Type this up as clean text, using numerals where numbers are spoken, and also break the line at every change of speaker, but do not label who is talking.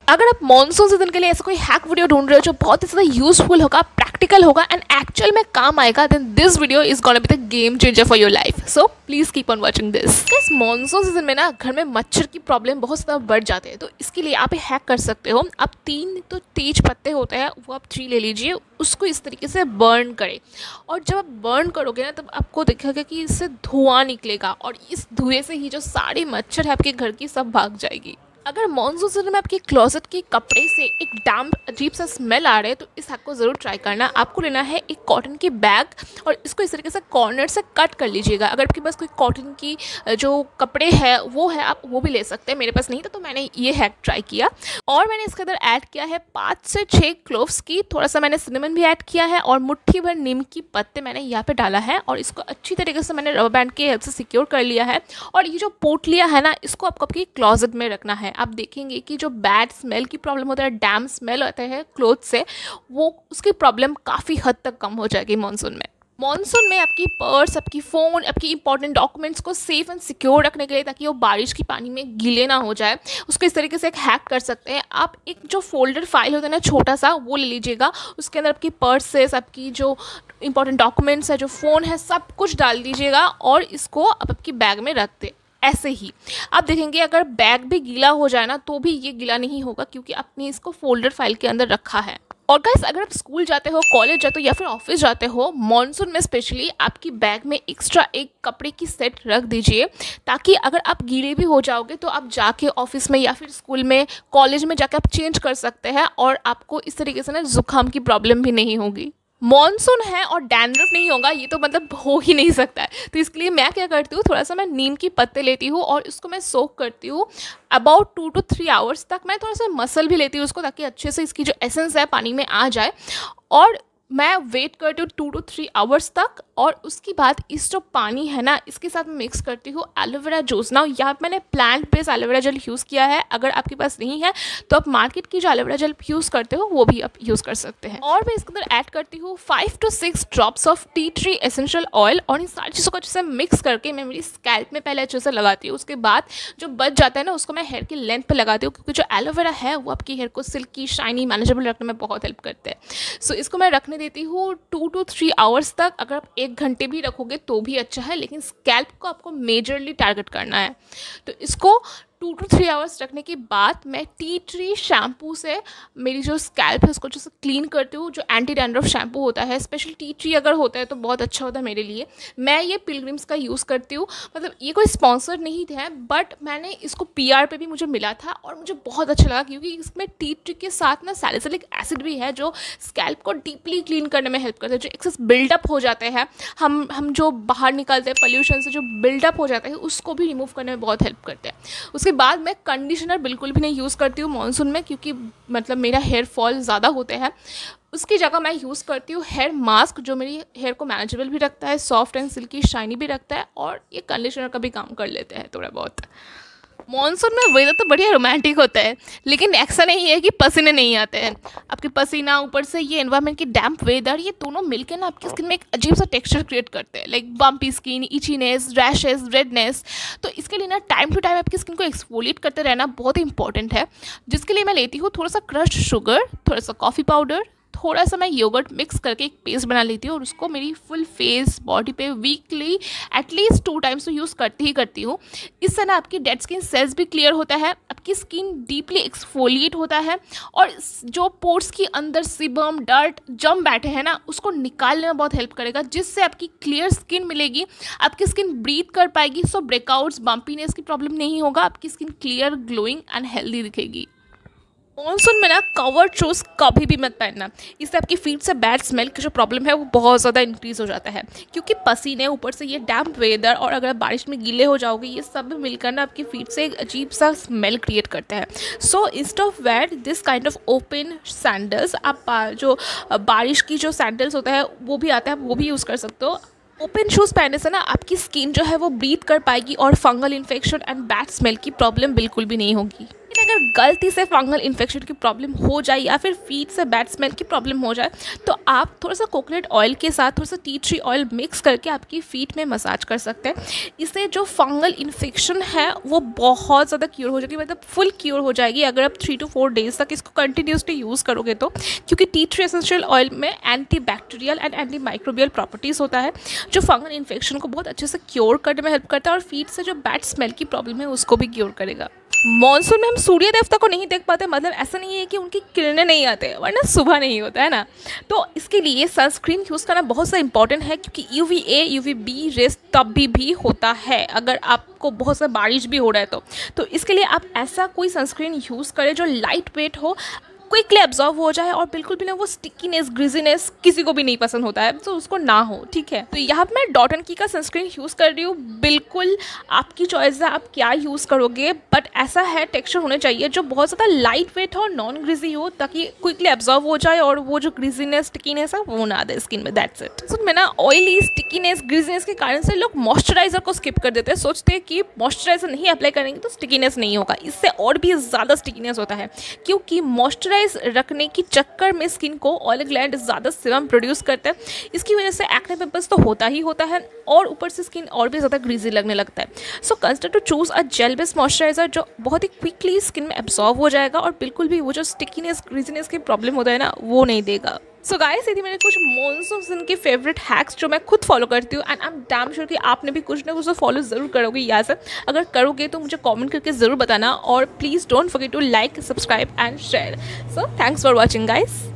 अगर आप monsoon season के लिए ऐसा कोई हैक वीडियो ढूंढ रहे हो जो बहुत ही ज़्यादा यूजफुल होगा, प्रैक्टिकल होगा एंड एक्चुअल में काम आएगा, then this video is gonna be the game changer for your life. So please keep on watching this. इस मॉनसून सीजन में ना घर में मच्छर की प्रॉब्लम बहुत ज़्यादा बढ़ जाते हैं, तो इसके लिए आप हैक कर सकते हो। आप 3 तो तेज पत्ते होते हैं वो आप 3 ले लीजिए, उसको इस तरीके से बर्न करें और जब आप बर्न करोगे ना तब आपको दिखेगा कि इससे धुआं निकलेगा और इस धुएं से ही जो सारे मच्छर है आपके घर की सब भाग जाएगी। अगर मॉनसून सीजन में आपके क्लोजेट के कपड़े से एक डैम्प अजीब सा स्मेल आ रहा है तो इस हैक को ज़रूर ट्राई करना। आपको लेना है एक कॉटन की बैग और इसको इस तरीके से कॉर्नर से कट कर लीजिएगा। अगर आपके पास कोई कॉटन की जो कपड़े है वो है, आप वो भी ले सकते हैं। मेरे पास नहीं था तो मैंने ये हैक ट्राई किया और मैंने इसके अंदर ऐड किया है 5 से 6 क्लोव्स की, थोड़ा सा मैंने सिनेमन भी ऐड किया है और मुट्ठी भर नीम की पत्ते मैंने यहाँ पे डाला है और इसको अच्छी तरीके से मैंने रबर बैंड की हेल्प से सिक्योर कर लिया है। और ये जो पोटलियाँ है ना, इसको आपको आपकी क्लोजेट में रखना है। आप देखेंगे कि जो बैड स्मेल की प्रॉब्लम होता है, डैम स्मेल होता है क्लोथ से, वो उसकी प्रॉब्लम काफ़ी हद तक कम हो जाएगी मॉनसून में। मॉनसून में आपकी पर्स, आपकी फ़ोन, आपकी इंपॉर्टेंट डॉक्यूमेंट्स को सेफ एंड सिक्योर रखने के लिए, ताकि वो बारिश की पानी में गीले ना हो जाए, उसको इस तरीके से एक हैक कर सकते हैं। आप एक जो फोल्डर फाइल होता है ना छोटा सा, वो ले लीजिएगा। उसके अंदर आपकी पर्सेस, आपकी जो इंपॉर्टेंट डॉक्यूमेंट्स है, जो फ़ोन है, सब कुछ डाल दीजिएगा और इसको आप आपकी बैग में रख दें। ऐसे ही आप देखेंगे अगर बैग भी गीला हो जाए ना तो भी ये गीला नहीं होगा, क्योंकि आपने इसको फोल्डर फाइल के अंदर रखा है। और गाइस, अगर आप स्कूल जाते हो, कॉलेज जाते हो या फिर ऑफिस जाते हो, मॉनसून में स्पेशली आपकी बैग में एक्स्ट्रा एक कपड़े की सेट रख दीजिए, ताकि अगर आप गीले भी हो जाओगे तो आप जाके ऑफिस में या फिर स्कूल में, कॉलेज में जाके आप चेंज कर सकते हैं और आपको इस तरीके से ना जुकाम की प्रॉब्लम भी नहीं होगी। मॉनसून है और डैंड्रफ नहीं होगा, ये तो मतलब हो ही नहीं सकता है। तो इसके लिए मैं क्या करती हूँ, थोड़ा सा मैं नीम की पत्ते लेती हूँ और इसको मैं सोक करती हूँ अबाउट 2 to 3 आवर्स तक। मैं थोड़ा सा मसल भी लेती हूँ उसको, ताकि अच्छे से इसकी जो एसेंस है पानी में आ जाए। और मैं वेट करती हूँ 2 to 3 आवर्स तक और उसके बाद इस जो पानी है ना, इसके साथ मैं मिक्स करती हूँ एलोवेरा जूस। ना यहाँ पर मैंने plant based aloe vera gel use किया है। अगर आपके पास नहीं है तो आप मार्केट की जो एलोवेरा जेल यूज़ करते हो वो भी आप यूज़ कर सकते हैं। और मैं इसके अंदर ऐड करती हूँ 5 to 6 drops of tea tree essential oil और इन सारी चीज़ों को अच्छे से मिक्स करके मैं मेरी स्कैल्प में पहले अच्छे से लगाती हूँ। उसके बाद जो बच जाता है ना, उसको मैं हेयर की लेंथ पर लगाती हूँ, क्योंकि जो एलोवेरा है वो आपकी हेयर को सिल्की, शाइनी, मैनेजेबल रखने में बहुत हेल्प करते हैं। सो इसको मैं रखने देती हूँ 2 to 3 आवर्स तक। अगर आप 1 घंटे भी रखोगे तो भी अच्छा है, लेकिन स्कैल्प को आपको मेजरली टारगेट करना है। तो इसको 2 to 3 आवर्स रखने के बाद मैं टी ट्री शैम्पू से मेरी जो स्कैल्प है उसको अच्छे से क्लीन करती हूँ। जो एंटी डैंड्रफ शैम्पू होता है, स्पेशली टी ट्री अगर होता है तो बहुत अच्छा होता है मेरे लिए। मैं ये पिलग्रिम्स का यूज़ करती हूँ। मतलब ये कोई स्पॉन्सर नहीं है, बट मैंने इसको PR पे भी मुझे मिला था और मुझे बहुत अच्छा लगा, क्योंकि इसमें टी ट्री के साथ ना सैलिसिलिक एसिड भी है जो स्कैल्प को डीपली क्लीन करने में हेल्प करता है। जो एक्सेस बिल्डअप हो जाते हैं, हम जो बाहर निकलते हैं पॉल्यूशन से, जो बिल्डअप हो जाता है उसको भी रिमूव करने में बहुत हेल्प करते हैं। उसके बाद मैं कंडीशनर बिल्कुल भी नहीं यूज़ करती हूँ मॉनसून में, क्योंकि मतलब मेरा हेयर फॉल ज़्यादा होते हैं। उसकी जगह मैं यूज़ करती हूँ हेयर मास्क, जो मेरी हेयर को मैनेजेबल भी रखता है, सॉफ्ट एंड सिल्की शाइनी भी रखता है और ये कंडीशनर का भी काम कर लेते हैं थोड़ा बहुत। मॉनसून में वेदर तो बढ़िया रोमांटिक होता है, लेकिन ऐसा नहीं है कि पसीने नहीं आते हैं। आपके पसीना, ऊपर से ये एनवायरनमेंट की डैम्प वेदर, ये दोनों मिलकर ना आपकी स्किन में एक अजीब सा टेक्सचर क्रिएट करते हैं, like bumpy skin, itchiness, rashes, redness. तो इसके लिए ना टाइम टू टाइम आपकी स्किन को एक्सफोलिएट करते रहना बहुत इंपॉर्टेंट है, जिसके लिए मैं लेती हूँ थोड़ा सा क्रश्ड शुगर, थोड़ा सा कॉफ़ी पाउडर, थोड़ा सा मैं योगर्ट मिक्स करके एक पेस्ट बना लेती हूँ और उसको मेरी फुल फेस, बॉडी पे वीकली एटलीस्ट 2 टाइम्स तो यूज़ करती हूँ। इससे ना आपकी डेड स्किन सेल्स भी क्लियर होता है, आपकी स्किन डीपली एक्सफोलिएट होता है और जो पोर्स के अंदर सीबम, डर्ट जम बैठे हैं ना, उसको निकालने में बहुत हेल्प करेगा, जिससे आपकी क्लियर स्किन मिलेगी, आपकी स्किन ब्रीथ कर पाएगी। सो ब्रेकआउट्स, बम्पीनेस की प्रॉब्लम नहीं होगा, आपकी skin clear, glowing and healthy दिखेगी। मॉनसून में ना कवर्ड शूज़ कभी भी मत पहनना, इससे आपकी फीट से बैड स्मेल की जो प्रॉब्लम है वो बहुत ज़्यादा इंक्रीज़ हो जाता है, क्योंकि पसीने, ऊपर से ये डैम्प वेदर और अगर बारिश में गीले हो जाओगे, ये सब मिलकर ना आपकी फीट से एक अजीब सा स्मेल क्रिएट करता है। So instead of wear this kind of open sandals, आप जो बारिश की जो सैंडल्स होता है वो भी आता है, वो भी यूज़ कर सकते हो। ओपन शूज़ पहनने से ना आपकी स्किन जो है वो ब्रीथ कर पाएगी और fungal infection and bad smell की प्रॉब्लम बिल्कुल भी नहीं होगी। लेकिन अगर गलती से फंगल इन्फेक्शन की प्रॉब्लम हो जाए या फिर फीट से बैड स्मेल की प्रॉब्लम हो जाए तो आप थोड़ा सा कोकोनट ऑयल के साथ थोड़ा सा टी ट्री ऑयल मिक्स करके आपकी फीट में मसाज कर सकते हैं। इससे जो फंगल इन्फेक्शन है वो बहुत ज़्यादा क्योर हो जाएगी, मतलब फुल क्योर हो जाएगी अगर आप 3 to 4 डेज तक इसको कंटिन्यूसली यूज़ करोगे तो, क्योंकि टी ट्री एसेंशियल ऑयल में anti bacterial and anti microbial properties होता है जो फंगल इन्फेक्शन को बहुत अच्छे से क्योर करने में हेल्प करता है और फीट से जो बैड स्मेल की प्रॉब्लम है उसको भी क्योर करेगा। मॉनसून में हम सूर्य देवता को नहीं देख पाते, मतलब ऐसा नहीं है कि उनकी किरणें नहीं आते, वरना सुबह नहीं होता है ना। तो इसके लिए सनस्क्रीन यूज़ करना बहुत सा इंपॉर्टेंट है, क्योंकि UVA UVB रेस तब भी होता है अगर आपको बहुत सा बारिश भी हो रहा है तो इसके लिए आप ऐसा कोई सनस्क्रीन यूज़ करें जो लाइट वेट हो, क्विकली एब्जॉर्व हो जाए और बिल्कुल भी ना वो स्टिकीनेस ग्रीजीनेस किसी को भी नहीं पसंद होता है, तो उसको ना हो, ठीक है। तो यहाँ पर मैं डॉट एंड की का सनस्क्रीन यूज़ कर रही हूँ, बिल्कुल आपकी चॉइस है आप क्या यूज़ करोगे, बट ऐसा है टेक्सचर होना चाहिए जो बहुत ज़्यादा लाइट वेट हो, नॉन ग्रीजी हो, ताकि क्विकली एब्जॉर्व हो जाए और वो जो ग्रीजीनेस स्टिकीनेस है वो ना दे स्किन में, दैट्स इट। सो मैं ना ऑयली स्टिकीनेस ग्रीजीनेस के कारण से लोग मॉइस्चराइजर को स्किप कर देते हैं, सोचते हैं कि मॉइस्चराइजर नहीं अप्लाई करेंगे तो स्टिकीनेस नहीं होगा, इससे और भी ज़्यादा स्टिकीनेस होता है, क्योंकि मॉइस्चराइज रखने की चक्कर में स्किन को ऑयल ग्लैंड ज़्यादा सीरम प्रोड्यूस करता है, इसकी वजह से एक्ने पिंपल्स तो होता ही होता है और ऊपर से स्किन और भी ज़्यादा ग्रीजी लगने लगता है। So consider to choose a gel based moisturiser जो बहुत ही क्विकली स्किन में एब्जॉर्ब हो जाएगा और बिल्कुल भी वो जो स्टिकीनेस ग्रीजीनेस की प्रॉब्लम होता है ना वो नहीं देगा। सो गाइस, ये थी मेरे कुछ मॉनसून सीजन के फेवरेट हैक्स जो मैं खुद फॉलो करती हूँ and I am damn sure कि आपने भी कुछ ना कुछ तो फॉलो ज़रूर करोगे यहाँ से। अगर करोगे तो मुझे कमेंट करके ज़रूर बताना और please don't forget to like, subscribe and share. So thanks for watching guys.